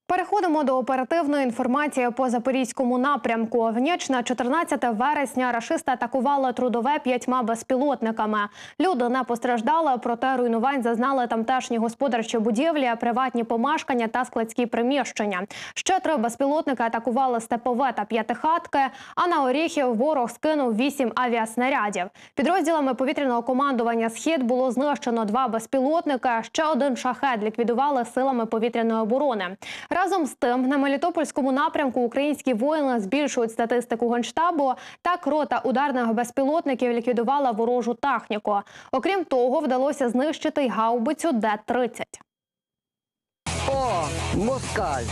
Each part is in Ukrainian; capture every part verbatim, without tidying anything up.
Переходимо до оперативної інформації по Запорізькому напрямку. В ніч на чотирнадцяте вересня рашисти атакували Трудове п'ятьма безпілотниками. Люди не постраждали, проте руйнувань зазнали тамтешні господарчі будівлі, приватні помешкання та складські приміщення. Ще три безпілотники атакували Степове та П'ятихатки, а на Оріхів ворог скинув вісім авіаснарядів. Підрозділами повітряного командування «Схід» було знищено два безпілотники, ще один шахед ліквідували силами повітряної оборони. Разом з тим, на Мелітопольському напрямку українські воїни збільшують статистику Генштабу. Так, рота ударних безпілотників ліквідувала ворожу техніку. Окрім того, вдалося знищити й гаубицю Д тридцять. О, москаль!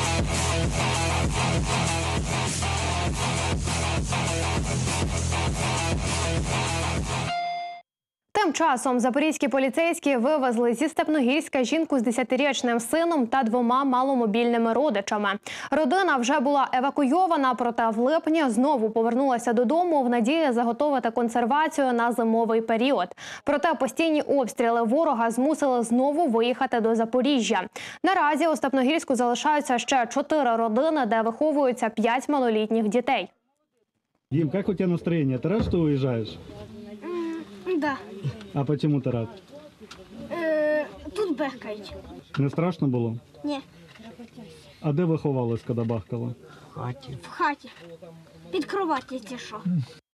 Тим часом запорізькі поліцейські вивезли зі Степногірська жінку з десятирічним сином та двома маломобільними родичами. Родина вже була евакуйована, проте в липні знову повернулася додому в надії заготовити консервацію на зимовий період. Проте постійні обстріли ворога змусили знову виїхати до Запоріжжя. Наразі у Степногірську залишаються ще чотири родини, де виховуються п'ять малолітніх дітей. Дим, как у тебя настроение? Ты рад, что уезжаешь? Да. А почему ты рад? Е, тут бехкають. Не страшно було? Ні, А де ви ховались, коли бахкало? в хаті. Під кроваті ті що.